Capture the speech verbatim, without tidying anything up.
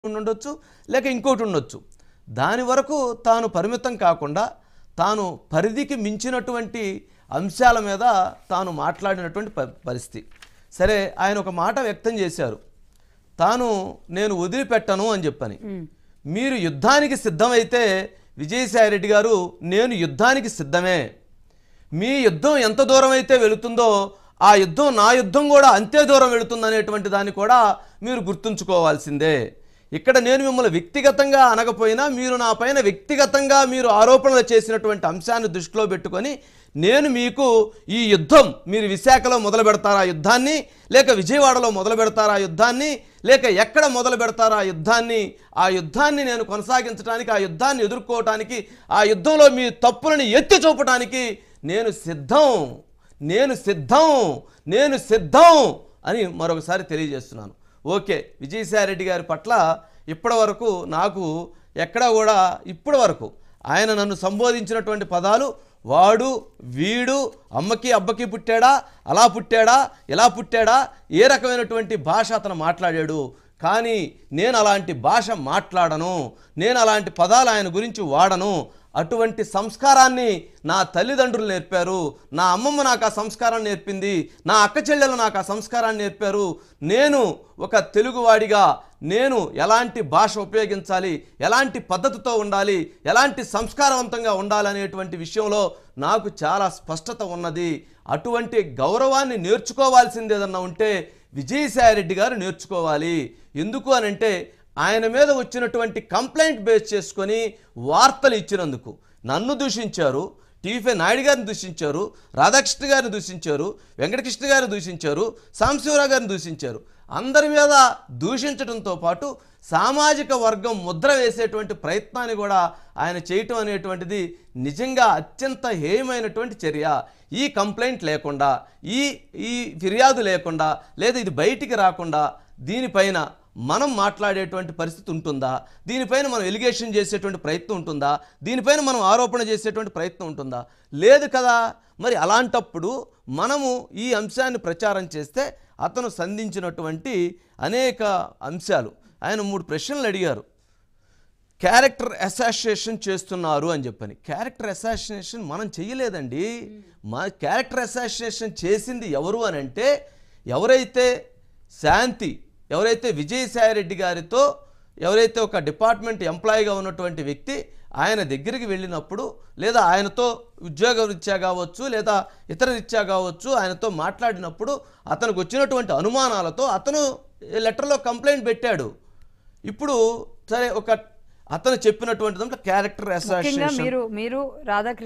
ఉండొచ్చు లేక ఇంకోటి ఉండొచ్చు. దాని వరకు తాను పరిమితం కాకుండా తాను పరిధికి మించినటువంటి అంశాల మీద తాను మాట్లాడినటువంటి పరిస్థితి. సరే, ఆయన ఒక మాట వ్యక్తం చేశారు, తాను నేను వదిలిపెట్టను అని చెప్పని. మీరు యుద్ధానికి సిద్ధమైతే విజయసాయి రెడ్డి గారు నేను యుద్ధానికి సిద్ధమే, మీ యుద్ధం ఎంత దూరం అయితే వెళుతుందో ఆ యుద్ధం నా యుద్ధం కూడా అంతే దూరం వెళుతుందనేటువంటి దాన్ని కూడా మీరు గుర్తుంచుకోవాల్సిందే. ఇక్కడ నేను మిమ్మల్ని వ్యక్తిగతంగా అనకపోయినా మీరు నా పైన వ్యక్తిగతంగా మీరు ఆరోపణలు చేసినటువంటి అంశాన్ని దృష్టిలో పెట్టుకొని నేను మీకు ఈ యుద్ధం మీరు విశాఖలో మొదలు పెడతారా యుద్ధాన్ని, లేక విజయవాడలో మొదలు పెడతారా యుద్ధాన్ని, లేక ఎక్కడ మొదలు పెడతారా యుద్ధాన్ని, ఆ యుద్ధాన్ని నేను కొనసాగించడానికి, ఆ యుద్ధాన్ని ఎదుర్కోవటానికి, ఆ యుద్ధంలో మీ తప్పులను ఎత్తి చూపడానికి నేను సిద్ధం నేను సిద్ధం నేను సిద్ధం అని మరొకసారి తెలియజేస్తున్నాను. ఓకే, విజయసాయి రెడ్డి గారి పట్ల ఇప్పటి వరకు నాకు ఎక్కడా కూడా ఇప్పటి వరకు ఆయన నన్ను సంబోధించినటువంటి పదాలు వాడు వీడు అమ్మకి అబ్బకి పుట్టాడా, అలా పుట్టాడా, ఇలా పుట్టాడా, ఏ రకమైనటువంటి భాష అతను మాట్లాడాడు. కానీ నేను అలాంటి భాష మాట్లాడను, నేను అలాంటి పదాలు ఆయన గురించి వాడను. అటువంటి సంస్కారాన్ని నా తల్లిదండ్రులు నేర్పారు, నా అమ్మమ్మ నాకు ఆ సంస్కారాన్ని నేర్పింది, నా అక్క చెల్లెలు నాకు ఆ సంస్కారాన్ని నేర్పారు. నేను ఒక తెలుగువాడిగా నేను ఎలాంటి భాష ఉపయోగించాలి, ఎలాంటి పద్ధతితో ఉండాలి, ఎలాంటి సంస్కారవంతంగా ఉండాలనేటువంటి విషయంలో నాకు చాలా స్పష్టత ఉన్నది. అటువంటి గౌరవాన్ని నేర్చుకోవాల్సింది ఏదన్నా ఉంటే విజయసాయి రెడ్డి గారు నేర్చుకోవాలి. ఎందుకు అనంటే ఆయన మీద వచ్చినటువంటి కంప్లైంట్ బేస్ చేసుకొని వార్తలు ఇచ్చినందుకు నన్ను దూషించారు, టీవీ నాయుడు గారిని దూషించారు, రాధాకృష్ణ గారిని దూషించారు, వెంకటకృష్ణ గారిని దూషించారు, సాంబశివరావు గారిని దూషించారు. అందరి మీద దూషించడంతో పాటు సామాజిక వర్గం ముద్ర వేసేటువంటి ప్రయత్నాన్ని కూడా ఆయన చేయటం అనేటువంటిది నిజంగా అత్యంత హేయమైనటువంటి చర్య. ఈ కంప్లైంట్ లేకుండా, ఈ ఈ ఫిర్యాదు లేకుండా, లేదా ఇది బయటికి రాకుండా దీనిపైన మనం మాట్లాడేటువంటి పరిస్థితి ఉంటుందా, దీనిపైన మనం ఎలిగేషన్ చేసేటువంటి ప్రయత్నం ఉంటుందా, దీనిపైన మనం ఆరోపణ చేసేటువంటి ప్రయత్నం ఉంటుందా? లేదు కదా. మరి అలాంటప్పుడు మనము ఈ అంశాన్ని ప్రచారం చేస్తే అతను సంధించినటువంటి అనేక అంశాలు, ఆయన మూడు ప్రశ్నలు అడిగారు. క్యారెక్టర్ అసాసినేషన్ చేస్తున్నారు అని చెప్పని. క్యారెక్టర్ అసాసినేషన్ మనం చెయ్యలేదండి. మా క్యారెక్టర్ అసాసినేషన్ చేసింది ఎవరు అని అంటే, ఎవరైతే శాంతి, ఎవరైతే విజయసాయి రెడ్డి గారితో ఎవరైతే ఒక డిపార్ట్మెంట్ ఎంప్లాయీగా ఉన్నటువంటి వ్యక్తి ఆయన దగ్గరికి వెళ్ళినప్పుడు, లేదా ఆయనతో ఉద్యోగ రీత్యా కావచ్చు, లేదా ఇతర రీత్యా కావచ్చు, ఆయనతో మాట్లాడినప్పుడు అతనికి వచ్చినటువంటి అనుమానాలతో అతను లెటర్లో కంప్లైంట్ పెట్టాడు. ఇప్పుడు సరే, ఒక అతను చెప్పినటువంటి దాంట్లో క్యారెక్టర్ అసాసినేషన్ మీరు మీరు రాధాకృష్ణ